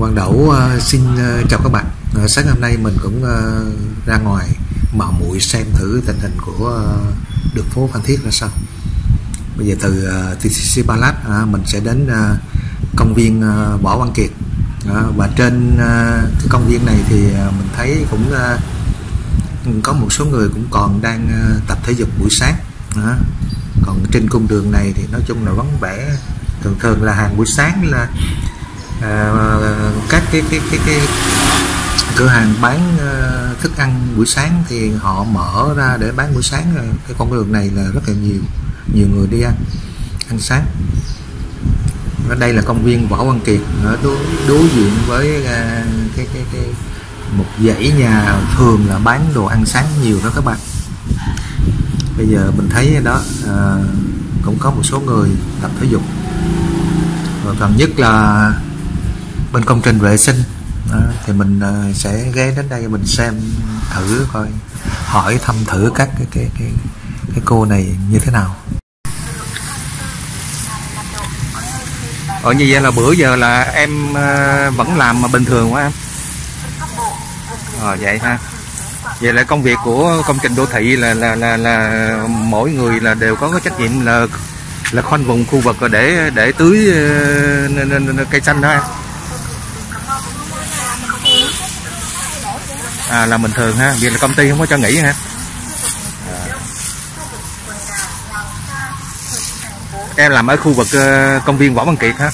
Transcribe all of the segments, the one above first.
Quang Đẩu xin chào các bạn. Sáng hôm nay mình cũng ra ngoài mạo muội xem thử tình hình của đường phố Phan Thiết là sao. Bây giờ từ TCC Palace mình sẽ đến công viên Võ Văn Kiệt. Và trên cái công viên này thì mình thấy cũng có một số người cũng còn đang tập thể dục buổi sáng. Còn trên cung đường này thì nói chung là vắng vẻ. Thường là hàng buổi sáng là các cái cửa hàng bán thức ăn buổi sáng thì họ mở ra để bán buổi sáng. Cái con đường này là rất là nhiều người đi ăn sáng. Ở đây là công viên Võ Văn Kiệt, ở đối diện với một dãy nhà thường là bán đồ ăn sáng nhiều đó các bạn. Bây giờ mình thấy đó cũng có một số người tập thể dục. Và gần nhất là bên công trình vệ sinh thì mình sẽ ghé đến đây mình xem thử coi, hỏi thăm thử các cái cô này như thế nào. Như vậy là bữa giờ là em vẫn làm mà bình thường quá em. Vậy ha. Vậy là công việc của công trình đô thị là mỗi người là đều có cái trách nhiệm là khoanh vùng khu vực để tưới cây xanh đó em. Là bình thường ha. Vậy là công ty không có cho nghỉ ha. Em làm ở khu vực công viên Võ Văn Kiệt ha.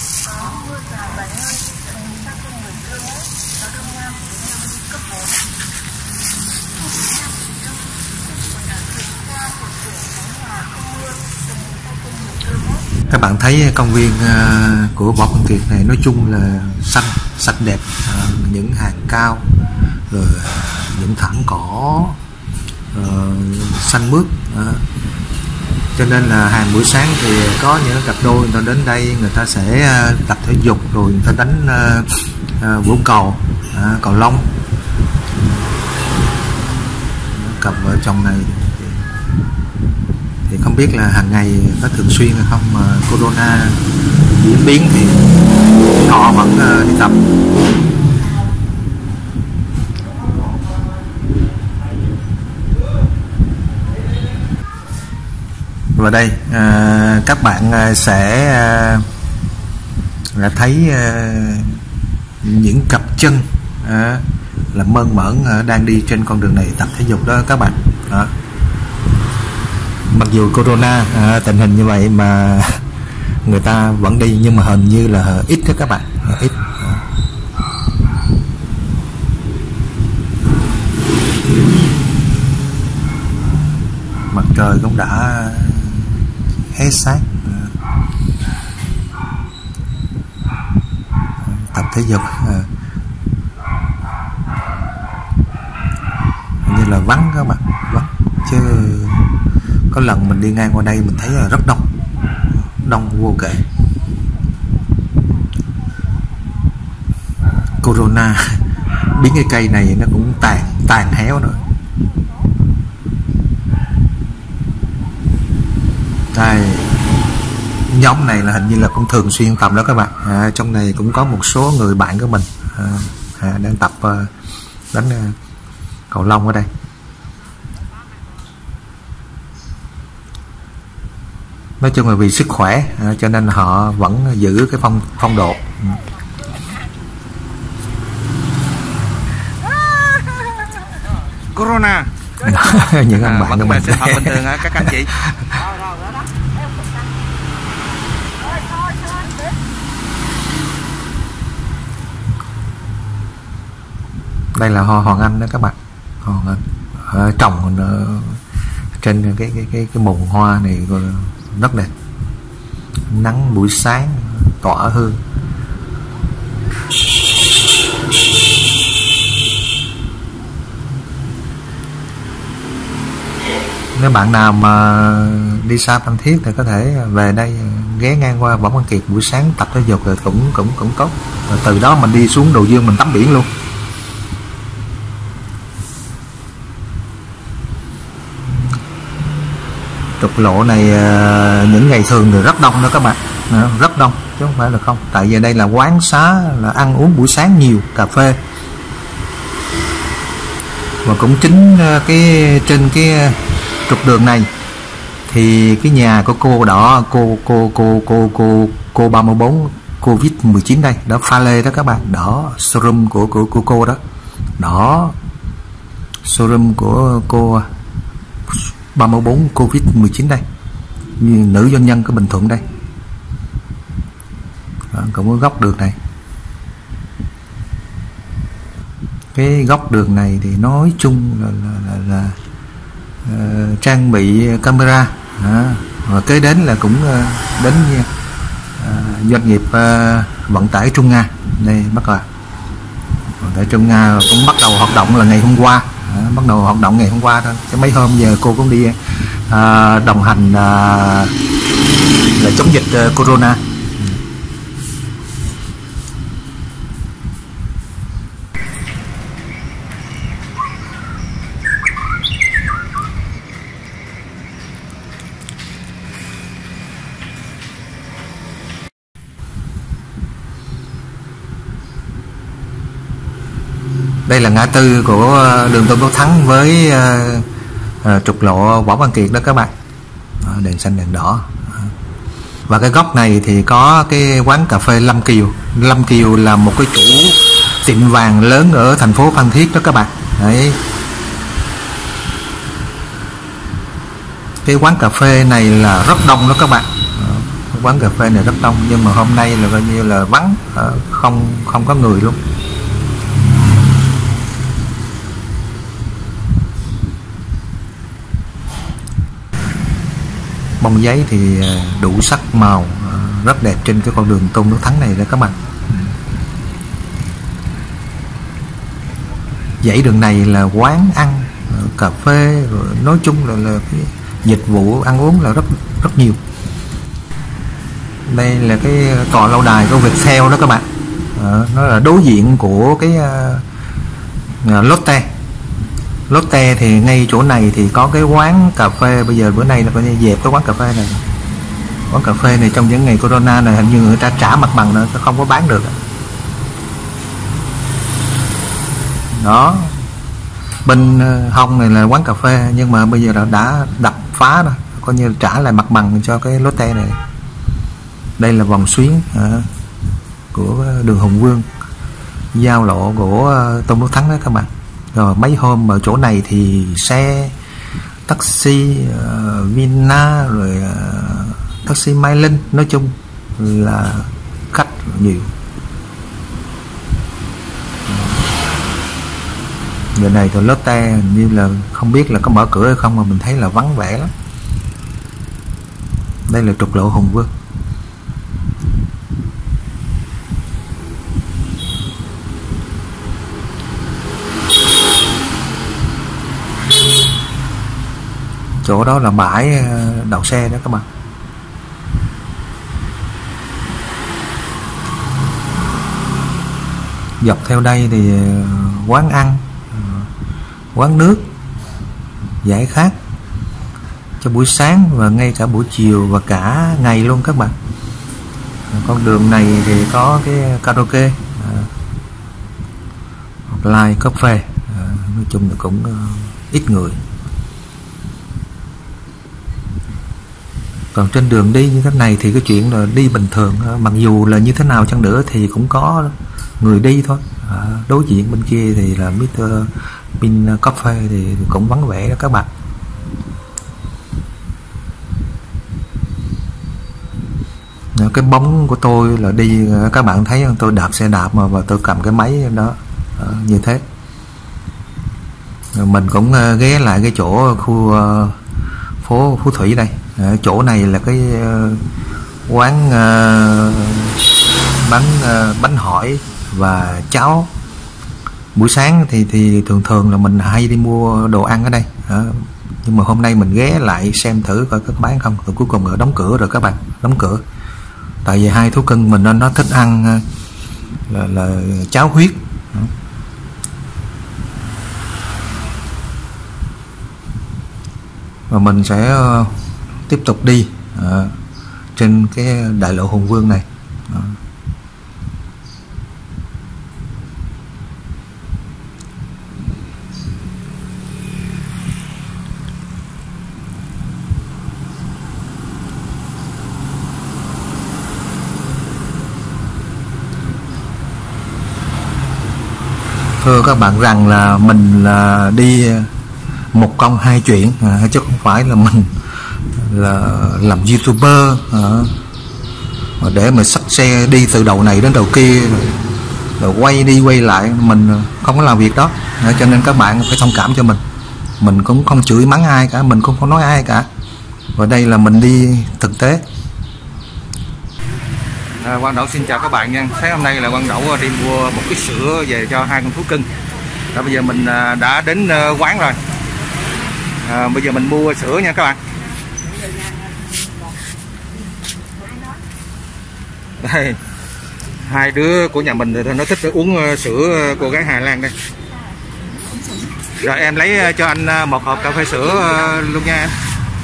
Các bạn thấy công viên của Võ Văn Kiệt này nói chung là xanh, sạch đẹp, những hàng cao, rồi những thảm cỏ xanh mướt. Cho nên là hàng buổi sáng thì có những cặp đôi người ta đến đây, người ta sẽ tập thể dục, rồi người ta đánh vỗ cầu, cầu lông. Cặp vợ chồng này thì không biết là hàng ngày có thường xuyên hay không, mà corona diễn biến thì họ vẫn đi tập. Và đây các bạn sẽ là thấy những cặp chân là mơn mởn đang đi trên con đường này tập thể dục đó các bạn. Mặc dù corona tình hình như vậy mà người ta vẫn đi, nhưng mà hình như là ít đó các bạn, ít. Mặt trời cũng đã hết sáng. Tập thể dục như là vắng các bạn, vắng chứ có lần mình đi ngang qua đây mình thấy là rất đông vô kể. Corona biến cái cây này nó cũng tàn héo rồi. Đây, nhóm này là hình như là cũng thường xuyên tập đó các bạn. Trong này cũng có một số người bạn của mình đang tập đánh cầu lông ở đây. Nói chung là vì sức khỏe cho nên họ vẫn giữ cái phong độ. Corona. Những anh bạn của mình sinh hoạt bình thường các anh chị. Đây là hoa hoàng anh đó các bạn. Hoa hoàng anh trồng trên cái mùn hoa này rất đẹp. Nắng buổi sáng tỏa hương. Nếu bạn nào mà đi xa Phan Thiết thì có thể về đây ghé ngang qua Võ Văn Kiệt buổi sáng tập thể dục, rồi cũng tốt. Rồi từ đó mình đi xuống Đồ Dương mình tắm biển luôn. Trục lộ này những ngày thường thì rất đông đó các bạn. rất đông chứ không phải là không. Tại vì đây là quán xá, là ăn uống buổi sáng nhiều, cà phê. Và cũng chính cái trên cái trục đường này thì cái nhà của cô đó, cô 34 Covid-19 đây, đó pha lê đó các bạn, đó showroom của cô đó. Đó showroom của cô 34 Covid-19 đây, nữ doanh nhân của Bình Thuận đây. Đó, cũng có góc đường này. Cái góc đường này thì nói chung là trang bị camera. Và kế đến là cũng đến doanh nghiệp vận tải Trung Nga đây bắt đầu. Vận tải Trung Nga cũng bắt đầu hoạt động là ngày hôm qua, bắt đầu hoạt động ngày hôm qua thôi, chứ mấy hôm giờ cô cũng đi đồng hành là chống dịch corona. Đây là ngã tư của đường Tôn Đức Thắng với trục lộ Võ Văn Kiệt đó các bạn. Đèn xanh đèn đỏ. Và cái góc này thì có cái quán cà phê Lâm Kiều. Lâm Kiều là một cái chủ tiệm vàng lớn ở thành phố Phan Thiết đó các bạn. Đấy. Cái quán cà phê này là rất đông đó các bạn. Quán cà phê này rất đông, nhưng mà hôm nay là coi như là vắng, không có người luôn. Bông giấy thì đủ sắc màu, rất đẹp trên cái con đường Tôn Đức Thắng này đó các bạn. Dãy đường này là quán ăn, cà phê, rồi nói chung là cái dịch vụ ăn uống là rất nhiều. Đây là cái tòa lâu đài của Viettel đó các bạn. Nó là đối diện của cái Lotte. Lotte thì ngay chỗ này thì có cái quán cà phê. Bây giờ bữa nay là coi như dẹp cái quán cà phê này. Quán cà phê này trong những ngày corona này hình như người ta trả mặt bằng nữa, không có bán được. Đó, bên hông này là quán cà phê, nhưng mà bây giờ đã đập phá rồi, coi như trả lại mặt bằng cho cái Lotte này. Đây là vòng xuyến của đường Hùng Vương, giao lộ của Tôn Đức Thắng đó các bạn. Rồi mấy hôm ở chỗ này thì xe taxi Vina, rồi taxi Mai Linh, nói chung là khách nhiều. Giờ này thì Lotte như là không biết là có mở cửa hay không, mà mình thấy là vắng vẻ lắm. Đây là trục lộ Hùng Vương. Chỗ đó là bãi đậu xe đó các bạn. Dọc theo đây thì quán ăn, quán nước, giải khát cho buổi sáng và ngay cả buổi chiều và cả ngày luôn các bạn. Con đường này thì có cái karaoke, Live Cafe, nói chung là cũng ít người. Còn trên đường đi như thế này thì cái chuyện là đi bình thường, mặc dù là như thế nào chăng nữa thì cũng có người đi thôi. Đối diện bên kia thì là Mr. Pin Coffee thì cũng vắng vẻ đó các bạn. Cái bóng của tôi là đi, các bạn thấy không? Tôi đạp xe đạp mà, và tôi cầm cái máy đó như thế. Rồi mình cũng ghé lại cái chỗ khu phố Phú Thủy đây. Chỗ này là cái quán bánh hỏi và cháo. Buổi sáng thì thường là mình hay đi mua đồ ăn ở đây. Nhưng mà hôm nay mình ghé lại xem thử coi có bán không. Rồi cuối cùng là đóng cửa rồi các bạn, đóng cửa. Tại vì hai thú cưng mình nó thích ăn là cháo huyết. Và mình sẽ tiếp tục đi trên cái đại lộ Hùng Vương này. Đó. Thưa các bạn rằng là mình là đi một công hai chuyện, chứ không phải là mình là làm YouTuber để mà xách xe đi từ đầu này đến đầu kia rồi quay đi quay lại. Mình không có làm việc đó, cho nên các bạn phải thông cảm cho mình cũng không chửi mắng ai cả, mình cũng không nói ai cả, và đây là mình đi thực tế. Quang Đậu xin chào các bạn nha. Sáng hôm nay là Quang Đậu đi mua một cái sữa về cho hai con thú cưng. Và bây giờ mình đã đến quán rồi. Bây giờ mình mua sữa nha các bạn. Đây, hai đứa của nhà mình thì nó thích uống sữa cô gái Hà Lan đây. Rồi em lấy cho anh một hộp cà phê sữa luôn nha em.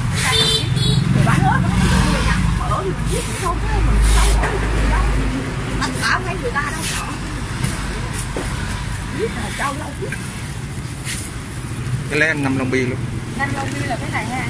Cái lấy em 5 lon bia luôn. 5 lon bia là cái này ha.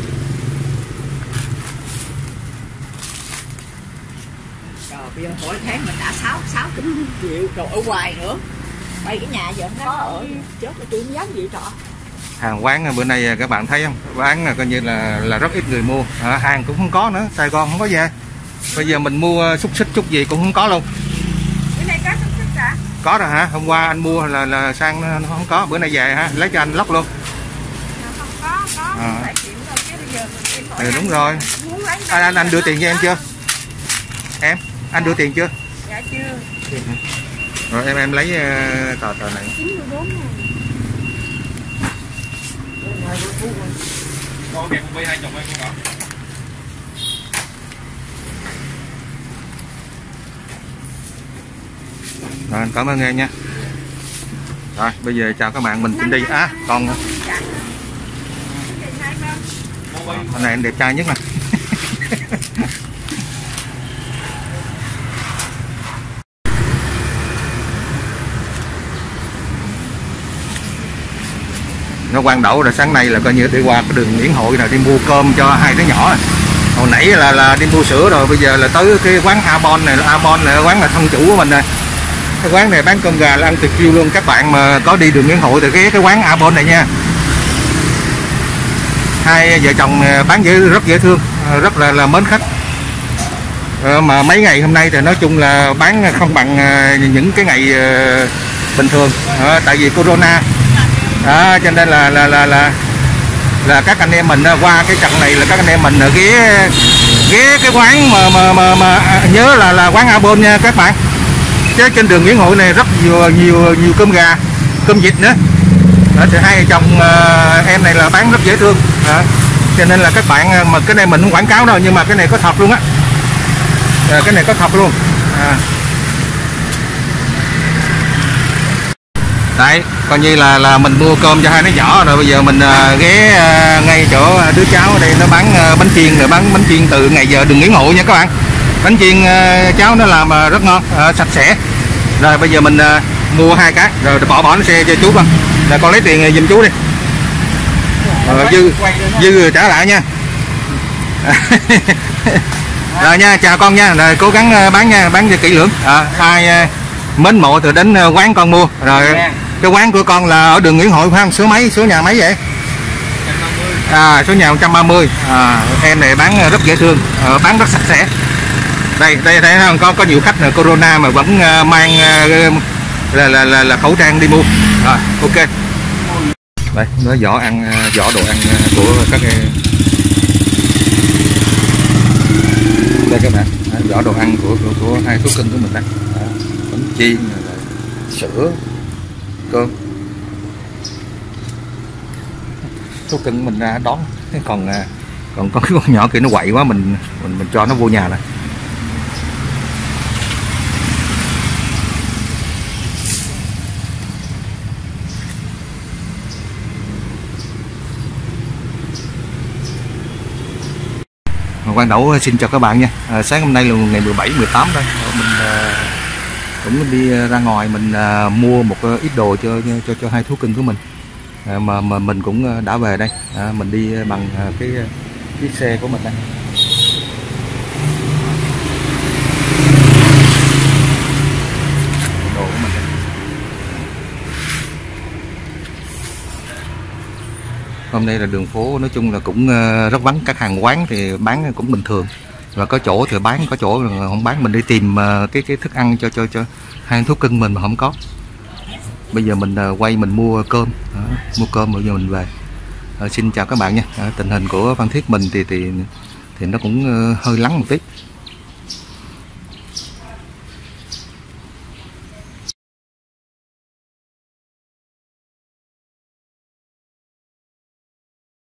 Trời, bây giờ mỗi tháng mình đã 6 triệu rồi ở ngoài nữa. Bây cái nhà giờ nó ở chết là tôi không dám gì trọ. Hàng quán bữa nay các bạn thấy không? Quán coi như là rất ít người mua. Hàng cũng không có nữa, Sài Gòn không có về. Bây giờ mình mua xúc xích chút gì cũng không có luôn. Bữa nay có xúc xích hả? Có rồi hả? Hôm qua anh mua là sang nó không có, bữa nay về hả? Lấy cho anh lóc luôn. Không có, phải chuyện thôi chứ bây giờ mình đúng rồi. Anh đưa tiền cho em chưa? Em, anh đưa tiền chưa? Dạ chưa. Rồi em lấy tờ này. 94 ngàn. Con đẹp con 2 chục em con. Rồi, cảm ơn em nha. Rồi, bây giờ chào các bạn, mình xin đi. Con hôm nay anh đẹp trai nhất nè. Nó Quang Đậu rồi sáng nay là coi như đi qua cái đường Nguyễn Hội là đi mua cơm cho hai đứa nhỏ. Hồi nãy là đi mua sữa rồi, bây giờ là tới cái quán Abon này, Abon là quán là thân chủ của mình nè. Cái quán này bán cơm gà là ăn tuyệt view luôn. Các bạn mà có đi đường Nguyễn Hội thì cái quán Abon này nha. Hai vợ chồng bán rất dễ thương, rất là mến khách. Mà mấy ngày hôm nay thì nói chung là bán không bằng những cái ngày bình thường, tại vì corona. Đó, cho nên là các anh em mình qua cái trận này là các anh em mình ghé cái quán mà nhớ là quán Abon nha các bạn. Chứ trên đường Nguyễn Hội này rất nhiều cơm gà, cơm vịt nữa. Đó, thì hai vợ chồng em này là bán rất dễ thương. Đó, cho nên là các bạn mà cái này mình không quảng cáo đâu, nhưng mà cái này có thật luôn á. Cái này có thật luôn. Đấy, coi như là mình mua cơm cho hai đứa nhỏ rồi, bây giờ mình ghé ngay chỗ đứa cháu ở đây nó bán bánh chiên, rồi bán bánh chiên từ ngày giờ đường Nguyễn Hội nha các bạn. Bánh chiên cháu nó làm rất ngon, sạch sẽ. Rồi bây giờ mình mua 2 cái rồi bỏ nó xe cho chú con. Rồi con lấy tiền giùm chú đi. Dư trả lại nha. Rồi nha, chào con nha. Rồi cố gắng bán nha, bán cho kỹ lưỡng. Ai mến mộ thì đến quán con mua. Rồi cái quán của con là ở đường Nguyễn Hội phải không? Số nhà mấy vậy? 130. Số nhà 130. Em này bán rất dễ thương, bán rất sạch sẽ. Đây thấy không, có nhiều khách corona mà vẫn mang là khẩu trang đi mua. Rồi, ok. Đây, nó vỏ đồ ăn của các đây các bạn, vỏ đồ ăn của hai thú cưng của mình đây. Bánh chiên, sữa, cơm. Thú cưng mình ra đón. Còn có cái con nhỏ kia nó quậy quá, mình cho nó vô nhà này. Quang Đẩu xin chào các bạn nha. Sáng hôm nay là ngày 17, 18 thôi. Mình cũng đi ra ngoài mình mua một ít đồ cho hai thú cưng của mình. Mà mình cũng đã về đây. Mình đi bằng cái chiếc xe của mình đây. Đồ của mình đây. Hôm nay là đường phố nói chung là cũng rất vắng, các hàng quán thì bán cũng bình thường, và có chỗ thì bán, có chỗ là không bán. Mình đi tìm cái thức ăn cho hai thú cưng mình mà không có. Bây giờ mình quay mình mua cơm, mua cơm bây giờ mình về. Xin chào các bạn nha. Tình hình của Phan Thiết mình thì nó cũng hơi lắng một tí.